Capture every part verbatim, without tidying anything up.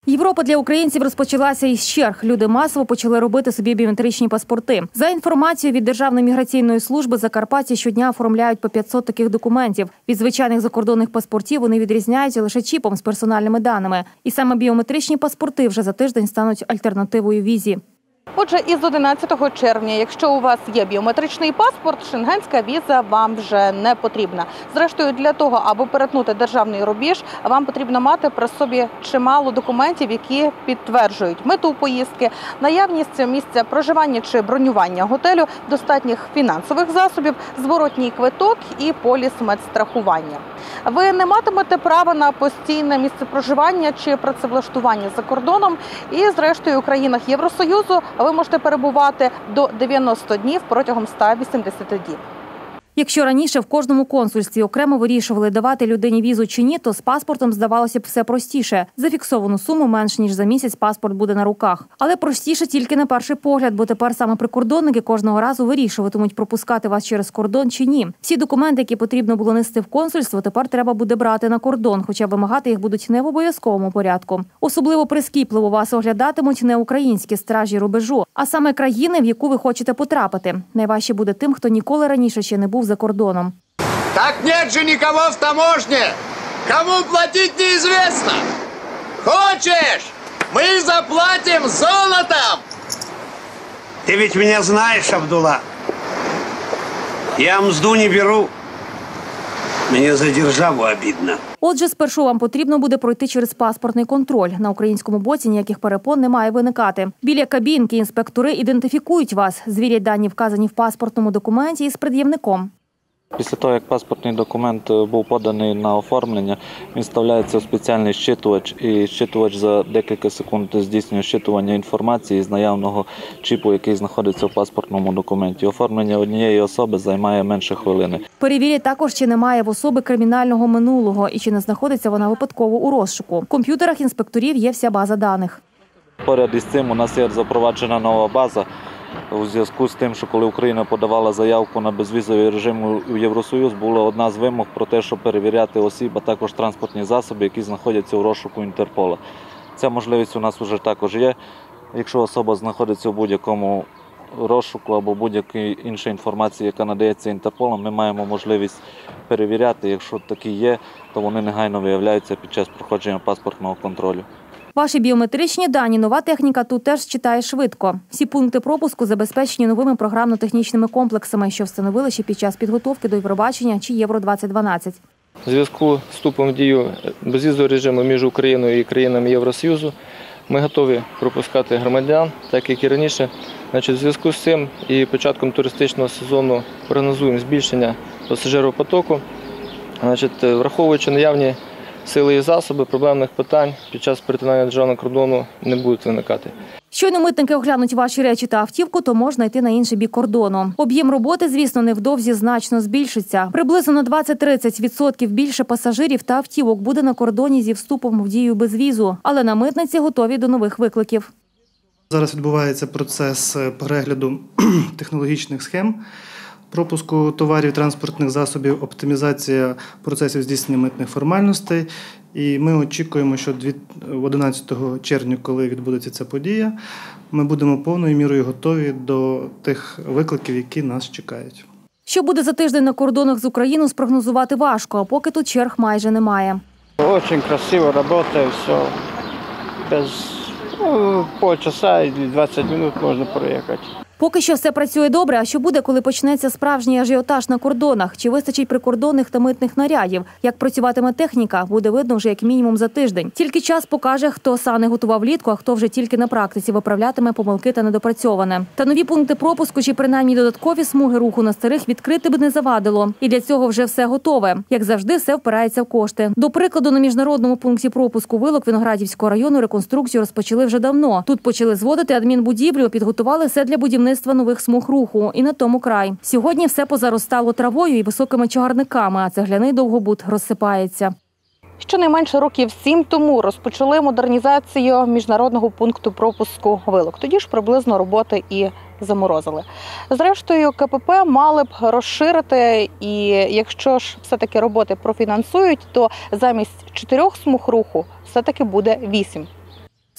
Європа для українців розпочалася із черг. Люди масово почали робити собі біометричні паспорти. За інформацією від Державної міграційної служби, закарпатці щодня оформляють по п'ятсот таких документів. Від звичайних закордонних паспортів вони відрізняються лише чіпом з персональними даними. І саме біометричні паспорти вже за тиждень стануть альтернативою візі. Отже, із одинадцятого червня, якщо у вас є біометричний паспорт, шенгенська віза вам вже не потрібна. Зрештою, для того, аби перетнути державний рубіж, вам потрібно мати при собі чимало документів, які підтверджують мету поїздки, наявність місця проживання чи бронювання готелю, достатніх фінансових засобів, зворотній квиток і поліс медстрахування. Ви не матимете права на постійне місце проживання чи працевлаштування за кордоном. І, зрештою, у країнах Євросоюзу ви можете перебувати до дев'яноста днів протягом ста вісімдесяти діб. Якщо раніше в кожному консульстві окремо вирішували, давати людині візу чи ні, то з паспортом здавалося б все простіше. За фіксовану суму менш ніж за місяць паспорт буде на руках. Але простіше тільки на перший погляд, бо тепер саме прикордонники кожного разу вирішуватимуть, пропускати вас через кордон чи ні. Всі документи, які потрібно було нести в консульство, тепер треба буде брати на кордон, хоча вимагати їх будуть не в обов'язковому порядку. Особливо прискіпливо вас оглядатимуть не українські стражі рубежу, а саме країни, в яку ви хочете потрапити. Найважче буде тим, хто ніколи раніше ще не був за кордоном. Так нет же никого в таможне! Кому платить неизвестно! Хочешь? Мы заплатим золотом! Ты ведь меня знаешь, Абдулла. Я мзду не беру. Мені за державу обідно. Отже, спершу вам потрібно буде пройти через паспортний контроль. На українському боці ніяких перепон не має виникати. Біля кабінки інспектори ідентифікують вас, звірять дані, вказані в паспортному документі, із пред'явником. Після того, як паспортний документ був поданий на оформлення, він вставляється в спеціальний щитувач, і щитувач за декілька секунд здійснює щитування інформації з наявного чіпу, який знаходиться в паспортному документі. Оформлення однієї особи займає менше хвилини. Перевірять також, чи немає в особи кримінального минулого і чи не знаходиться вона випадково у розшуку. В комп'ютерах інспекторів є вся база даних. Поряд із цим у нас є запроваджена нова база. У зв'язку з тим, що коли Україна подавала заявку на безвізовий режим у Євросоюз, була одна з вимог про те, щоб перевіряти осіб, а також транспортні засоби, які знаходяться у розшуку Інтерпола. Ця можливість у нас вже також є. Якщо особа знаходиться у будь-якому розшуку або будь-якій іншій інформації, яка надається Інтерполом, ми маємо можливість перевіряти. Якщо такі є, то вони негайно виявляються під час проходження паспортного контролю. Ваші біометричні дані нова техніка тут теж читає швидко. Всі пункти пропуску забезпечені новими програмно-технічними комплексами, що встановили ще під час підготовки до Євробачення чи Євро двадцять дванадцять. У зв'язку з вступом в дію безвізового режиму між Україною і країнами Євросоюзу ми готові пропускати громадян, так як і раніше. Значить, у зв'язку з цим і початком туристичного сезону прогнозуємо збільшення пасажиропотоку. Значить, враховуючи наявні сили і засоби, проблемних питань під час перетинання державного кордону не будуть виникати. Щойно митники оглянуть ваші речі та автівку, то можна йти на інший бік кордону. Об'єм роботи, звісно, невдовзі значно збільшиться. Приблизно на двадцять-тридцять відсотків більше пасажирів та автівок буде на кордоні зі вступом в дію безвізу. Але на митниці готові до нових викликів. Зараз відбувається процес перегляду технологічних схем, пропуску товарів, транспортних засобів, оптимізація процесів здійснення митних формальностей. І ми очікуємо, що одинадцятого червня, коли відбудеться ця подія, ми будемо повною мірою готові до тих викликів, які нас чекають. Що буде за тиждень на кордонах з Україною, спрогнозувати важко, а поки тут черг майже немає. Дуже красиво працює, все. Без ну, полчаса і двадцять хвилин можна проїхати. Поки що все працює добре, а що буде, коли почнеться справжній ажіотаж на кордонах? Чи вистачить прикордонних та митних нарядів? Як працюватиме техніка, буде видно вже як мінімум за тиждень. Тільки час покаже, хто сани готував влітку, а хто вже тільки на практиці виправлятиме помилки та недопрацьоване. Та нові пункти пропуску чи принаймні додаткові смуги руху на старих відкрити б не завадило. І для цього вже все готове. Як завжди, все впирається в кошти. До прикладу, на міжнародному пункті пропуску Вилок Виноградівського району реконструкцію розпочали вже давно. Тут почали зводити адмінбудівлю, підготували все для будівництва нових смуг руху. І на тому край. Сьогодні все позаростало травою і високими чагарниками, а цегляний довгобуд розсипається. Щонайменше років сім тому розпочали модернізацію міжнародного пункту пропуску Вилок. Тоді ж приблизно роботи і заморозили. Зрештою, КПП мали б розширити, і якщо ж все-таки роботи профінансують, то замість чотирьох смуг руху все-таки буде вісім.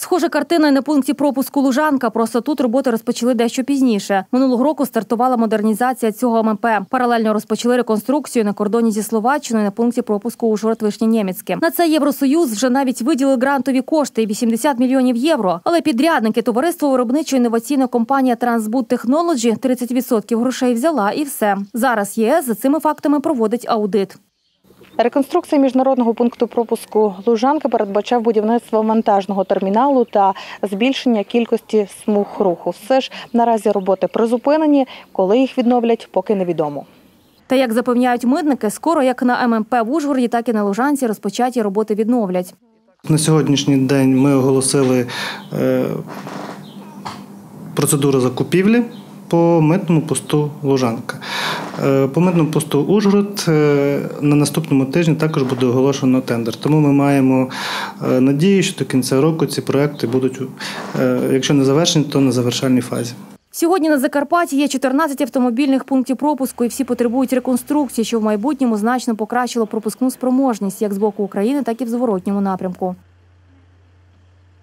Схожа картина на пункті пропуску Лужанка, просто тут роботи розпочали дещо пізніше. Минулого року стартувала модернізація цього ем ем пе. Паралельно розпочали реконструкцію на кордоні зі Словаччиною на пункті пропуску Ужгород-Вишнє-Нємецьке. На це Євросоюз вже навіть виділив грантові кошти – вісімдесят мільйонів євро. Але підрядники, товариство виробничо-інноваційна компанія Transbud Technology тридцять відсотків грошей взяла і все. Зараз ЄС за цими фактами проводить аудит. Реконструкція міжнародного пункту пропуску Лужанка передбачав будівництво вантажного терміналу та збільшення кількості смуг руху. Все ж наразі роботи призупинені, коли їх відновлять, поки невідомо. Та, як запевняють митники, скоро як на ем ем пе в Ужгороді, так і на Лужанці розпочаті роботи відновлять. На сьогоднішній день ми оголосили е, процедуру закупівлі по митному посту Лужанка. Е, по митному посту Ужгород е, на наступному тижні також буде оголошено тендер. Тому ми маємо е, надію, що до кінця року ці проекти будуть, е, якщо не завершені, то на завершальній фазі. Сьогодні на Закарпатті є чотирнадцять автомобільних пунктів пропуску і всі потребують реконструкції, що в майбутньому значно покращило пропускну спроможність як з боку України, так і в зворотньому напрямку.